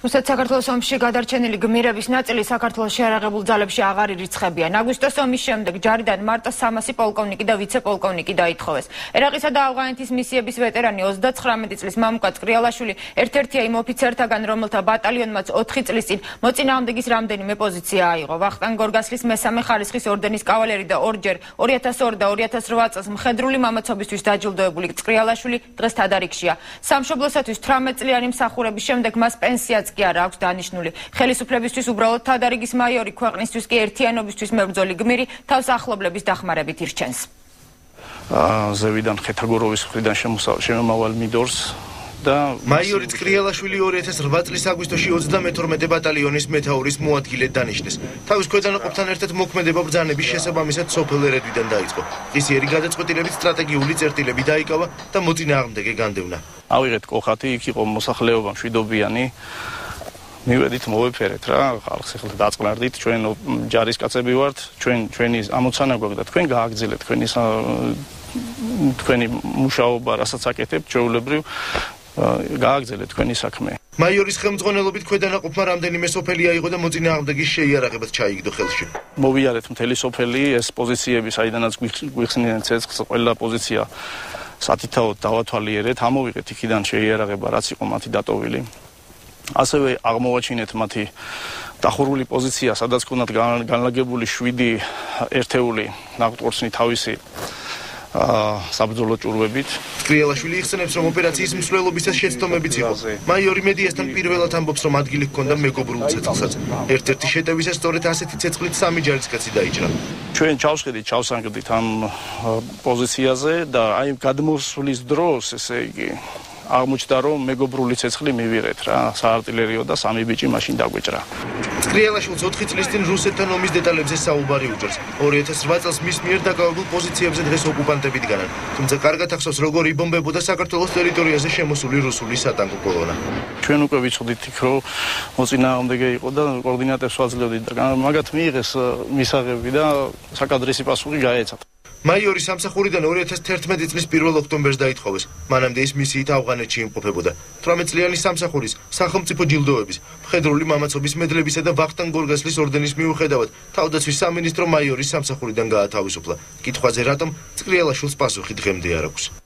რუსეთ საქართველოს ომში გადარჩენილი გმირების ნაწილი საქართველოს შეიარაღებულ ძალებში აღარ ირიცხებიან. აგვისტოს ომის შემდეგ ჯარიდან მარტო 300 პოლკოვნიკი და ვიცე-პოლკოვნიკი დაითხოვეს. ერაყისა და ავღანეთის მისიების ვეტერანი 39 წლის მამუკა წკრიალაშვილი ერთ-ერთია იმ ოფიცერთაგან, რომელთა ბატალიონმაც 4 წლის წინ მოწინააღმდეგის რამდენიმე პოზიცია აიღო. ვახტანგ გორგასლის მესამე ხარისხის ორდენის კავალერი და ორჯერ 2002 და 2008 წელს მხედრული მამაცობისთვის დაჯილდოებული წკრიალაშვილი დღეს თადარიგშია. სამშობლოსათვის 18 წლიანი მსახურების შემდეგ მას პენსიაც კი არ აქვს დანიშნული. ხელისუფლებისთვის უბრალოდ თადარიგის მაიორი, ქვეყნისთვის კი ერთიანობისთვის მებრძოლი გმირი თავს ახლობლების დახმარებით ირჩენს. ზევიდან ხეთაგუროვის მხრიდან შემომავალ მიდორს და მაიორი წკრიალაშვილი 2008 წლის აგვისტოში 32 ბატალიონის მეთაურის მოადგილედ დანიშნეს. თავის ქვედანაყოფთან ერთად მოქმედება ბრძანების შესაბამისად სოფელ ერედვიდან დაიწყო. ღირსიერი გადაწყვეტილებით სტრატეგიული წერტილები დაიკავა და მოწინააღმდეგე განდევნა. ავიღეთ კოხათი, იქ იყო მოსახლეობა მშვიდობიანი. მივედით მოვეფერეთ რა, ხალხს ეხლა დაწყნარდით, ჩვენ ჯარისკაცები ვართ, ჩვენი ამოცანა გვაქვს და თქვენ გააგრძელეთ თქვენი მუშაობა, რასაც აკეთებთ, ჩვეულებრივ გააგრძელეთ თქვენი საქმე. მაიორის ხელმძღვანელობით ქვედანაყოფმა რამდენიმე სოფელი აიღო და მოწინააღმდეგის შეიარაღებად ჩაიგდო ხელში. მოვიარეთ მთელი სოფელი, ეს პოზიციები, საიდანაც გვიხსნიან ცეცხლს, ყველა პოზიცია სათითაოდ დავათვალიერეთ, ამოვიღეთ იქიდან შეიარაღება, რაც იყო მათი დატოვილი. ასევე აღმოვაჩინეთ მათი დახურული პოზიცია, სადაც ქონდათ განლაგებული 7 ერთეული ნაყოფორცნი თავისი საბრძოლო ჭურვებით. წკრიალაშვილი იხსენებს, რომ ოპერაციის მსვლელობისას შეცდომებიც იყო. მაიორი მედიასთან პირველად ამბობს, რომ ადგილი ჰქონდა მეგობრულ ცეცხლსაც. ერთ-ერთი შეტევისას სწორედ ასეთი ცეცხლით 3 ჯარისკაცი დაიჭრა. ჩვენ ჩავსანგდით ამ პოზიციაზე და აი გადმოსვლის დროს, ესე იგი აღმოჩნდა, რომ მეგობრული ცეცხლი მივიღეთ რა, საარტილერიო და 3 ბიჭი მაშინ დაგვეჭრა. წკრიალაშვილს 4 წლის წინ რუსეთთან ომის დეტალებზე საუბარი უჭერს. 2008 წელს მის მიერ დაკავებულ პოზიციებზე დღეს ოკუპანტები დგანან. თუმცა კარგად ახსოვს, როგორ იბომბებოდა საქართველოს ტერიტორიაზე შემოსული რუსული სატანკო კოლონა. ჩვენ უკვე ვიცოდით იქ, რომ მოწინააღმდეგე იყო და კოორდინატორს ვაძლევდით და მაგათ მიიღეს მისაღები და საკადრისი პასუხი გაეცათ. მაიორი სამსახურიდან 2011 წლის 1 ოქტომბერს დაითხოვეს. მანამდე ის მისიით ავღანეთში იმყოფებოდა. 18 წლიანი სამსახურის, სახელმწიფო ჯილდოების, მხედრული მამაცობის მედლებისა და ვახტანგ გორგასლის ორდენის მიუხედავად, თავდაცვის სამინისტრო მაიორის სამსახურიდან გაათავისუფლა. კითხვაზე რატომ, წკრიალაშვილს პასუხი დღემდე არ აქვს.